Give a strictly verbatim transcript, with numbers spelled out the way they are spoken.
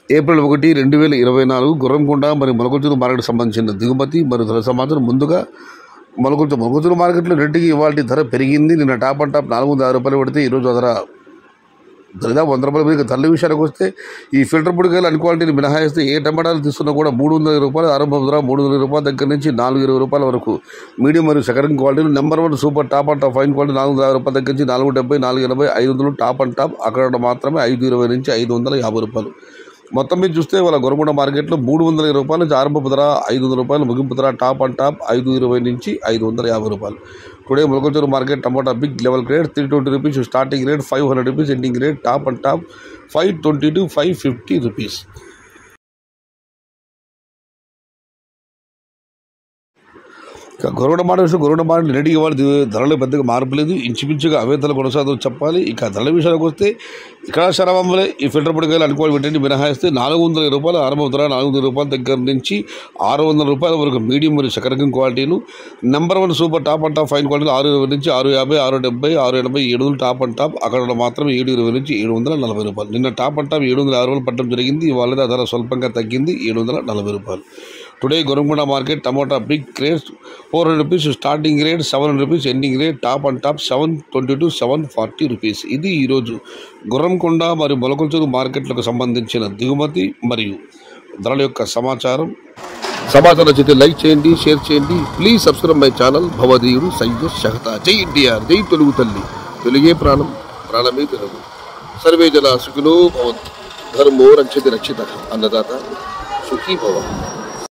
April ఒకటి రెండు వేల ఇరవై నాలుగు గుర్రంకొండ మరియు మొలకొంచూరు మార్కెట్ సంబంధించిన దిగుమతి మరియు ధర సమాచారం. ముందుగా మొలకొంచూరు మొలకొంచూరు మార్కెట్లో రెడ్డికి ఇవాళ ధర పెరిగింది. నిన్న టాప్ అండ్ టాప్ నాలుగు వందల యాభై రూపాయలు పడితే ఈరోజు ధర దాదాపు వంద రూపాయల మీద. ధరల విషయానికి వస్తే ఈ ఫిల్టర్ పొడికాయలు అన్ క్వాలిటీని మినహాయిస్తే ఏ టమాటాలు తీసుకున్నా కూడా మూడు వందల రూపాయలు ఆరంభ ధర మూడు వందల రూపాయల దగ్గర నుంచి నాలుగు ఇరవై రూపాయల వరకు మీడియం మరియు సెకండ్ క్వాలిటీలు. Number one super top and top fine quality నాలుగు వందల యాభై రూపాయల దగ్గర నుంచి నాలుగు డెబ్బై నాలుగు ఎనభై ఐదు వందలు టాప్ అండ్ టాప్. అక్కడ మాత్రమే ఐదు ఇరవై నుంచి ఐదు వందల యాభై రూపాయలు. మొత్తం మీద చూస్తే వాళ్ళ గొరగొండ మార్కెట్లో మూడు వందల ఇరవై రూపాయల నుంచి ఆరంభపు ధర ఐదు వందల రూపాయలు, ముగింపు ధర టాప్ అండ్ టాప్ ఐదు ఇరవై నుంచి ఐదు వందల యాభై రూపాయలు. Today Molakonchuru market tomato big level grade three twenty rupees starting rate, five hundred rupees ending rate, top and top five twenty to five fifty rupees. ఇక Goragonda market Goragonda market ready ఇవాళ ధరలు పెద్దగా మార్పు లేదు, ఇంచుమించుగా అవే ధరలు కొనసాగుతూ చెప్పాలి. ఇక ధరల విషయానికి వస్తే ఇక్కడ శరవంబలే ఈ ఫిల్టర్ పొడికాయలు అనుకోవాలి వీటిని మినహాయిస్తే నాలుగు వందల రూపాయలు ఆరంభ ధర, నాలుగు వందల రూపాయల దగ్గర నుంచి ఆరు వందల రూపాయల వరకు మీడియం మరియు సెకండ్ క్వాలిటీలు. Number one super top and top fine క్వాలిటీలు ఆరు ఇరవై నుంచి ఆరు యాభై ఆరు డెబ్బై ఆరు ఎనభై ఏడు వందలు టాప్ అండ్ టాప్. అక్కడ మాత్రం ఏడు ఇరవై నుంచి ఏడు వందల నలభై రూపాయలు. నిన్న టాప్ అండ్ టాప్ ఏడు వందల యాభై రూపాయలు పట్టడం జరిగింది. ఇవాళ ధర స్వల్పంగా తగ్గింది, ఏడు వందల నలభై రూపాయలు. Today Goragonda market tomato big crate four hundred rupees starting rate, seven hundred rupees ending rate, top and top seven twenty to seven forty rupees. ఇది ఈరోజు గుర్రంకొండ మరియు మొలకొంచూరు మార్కెట్లకు సంబంధించిన దిగుమతి మరియు ధరల యొక్క సమాచారం. సమాచారం నచ్చితే లైక్ చేయండి, షేర్ చేయండి. Please subscribe my channel. భవదీయుడు సయ్యద్ షహతాజ్. జై ఎన్టీఆర్, జై తెలుగు తల్లి, తెలుగే ప్రాణం, ప్రాణమే తెలుగు. సర్వే జన సుఖినో భవంతు. ధర్మో రక్షతి రక్షిత. అన్నదాత సుఖీ భవ.